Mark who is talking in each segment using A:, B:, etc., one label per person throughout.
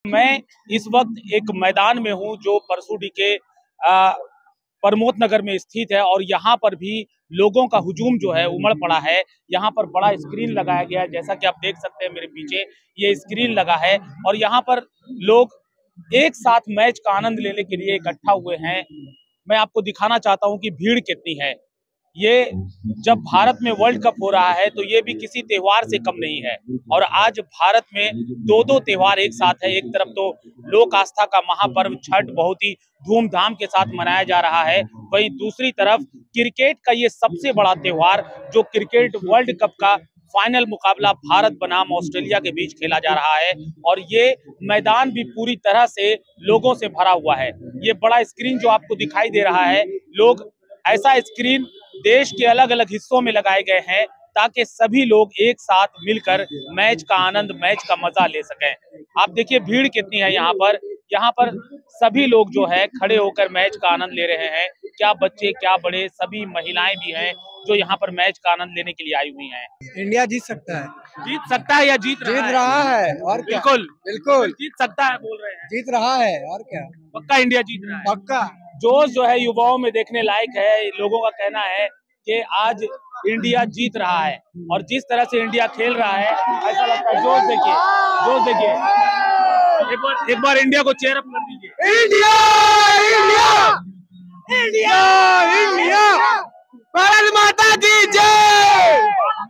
A: मैं इस वक्त एक मैदान में हूं जो परसूडी के प्रमोद नगर में स्थित है और यहाँ पर भी लोगों का हुजूम जो है उमड़ पड़ा है। यहाँ पर बड़ा स्क्रीन लगाया गया है, जैसा कि आप देख सकते हैं मेरे पीछे ये स्क्रीन लगा है और यहाँ पर लोग एक साथ मैच का आनंद लेने के लिए इकट्ठा हुए हैं। मैं आपको दिखाना चाहता हूँ कि भीड़ कितनी है। ये जब भारत में वर्ल्ड कप हो रहा है तो ये भी किसी त्योहार से कम नहीं है और आज भारत में दो त्योहार एक साथ है। एक तरफ तो लोक आस्था का महापर्व छठ बहुत ही धूमधाम के साथ मनाया जा रहा है, वहीं दूसरी तरफ क्रिकेट का ये सबसे बड़ा त्योहार जो क्रिकेट वर्ल्ड कप का फाइनल मुकाबला भारत बनाम ऑस्ट्रेलिया के बीच खेला जा रहा है और ये मैदान भी पूरी तरह से लोगों से भरा हुआ है। ये बड़ा स्क्रीन जो आपको दिखाई दे रहा है, लोग ऐसा स्क्रीन देश के अलग अलग हिस्सों में लगाए गए हैं ताकि सभी लोग एक साथ मिलकर मैच का आनंद, मैच का मजा ले सकें। आप देखिए भीड़ कितनी है यहाँ पर सभी लोग जो है खड़े होकर मैच का आनंद ले रहे हैं। क्या बच्चे क्या बड़े, सभी महिलाएं भी हैं जो यहाँ पर मैच का आनंद लेने के लिए आई हुई हैं।
B: इंडिया जीत सकता है
A: या जीत
B: रहा है और क्या? बिल्कुल
A: जीत सकता है बोल रहे हैं।
B: जीत रहा है और क्या?
A: पक्का इंडिया जीत रहा है,
B: पक्का।
A: जोश जो है युवाओं में देखने लायक है। लोगों का कहना है कि आज इंडिया जीत रहा है और जिस तरह से इंडिया खेल रहा है ऐसा लगता है। जोश देखिए एक बार इंडिया को चेयर अप कर दीजिए। India India India India, Bharat Mata की जय,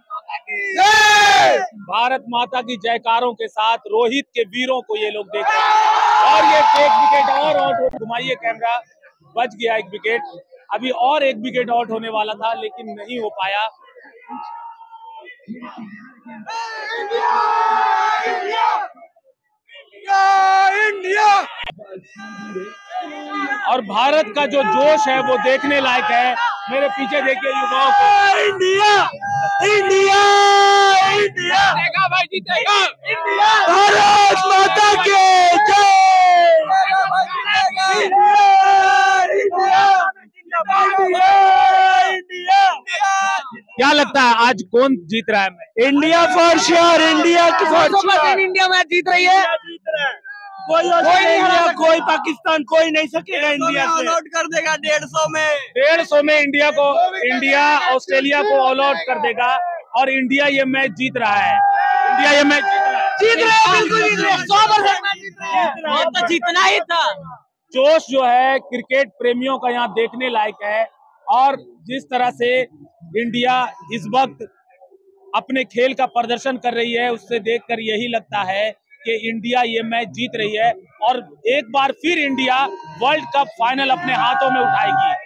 A: भारत माता की जयकारों के साथ रोहित के वीरों को ये लोग देख रहे हैं और ये एक विकेट और आउट। घुमाइए कैमरा, बच गया एक विकेट। अभी और एक विकेट आउट होने वाला था लेकिन नहीं हो पाया। इंडिया और भारत का जो जोश है वो देखने लायक है। मेरे पीछे देखिए युवाओं को। इंडिया इंडिया इंडिया जीतेगा भाई, जीतेगा इंडिया, भारत माता की जय, इंडिया। क्या लगता है आज कौन जीत रहा है? India for sure, India for sure. India match जीत रही है, कोई ऑस्ट्रेलिया, कोई पाकिस्तान, कोई नहीं सकेगा इंडिया से। ऑल आउट कर देगा 150 में इंडिया को, इंडिया ऑस्ट्रेलिया को ऑल आउट कर देगा और इंडिया ये मैच जीत रहा है। इंडिया ये मैच जीत रहा है, बिल्कुल जीत रहा है, 100% तो जीतना ही था। जोश जो है क्रिकेट प्रेमियों का यहाँ देखने लायक है और जिस तरह से इंडिया इस वक्त अपने खेल का प्रदर्शन कर रही है उससे देखकर यही लगता है कि इंडिया ये मैच जीत रही है और एक बार फिर इंडिया वर्ल्ड कप फाइनल अपने हाथों में उठाएगी।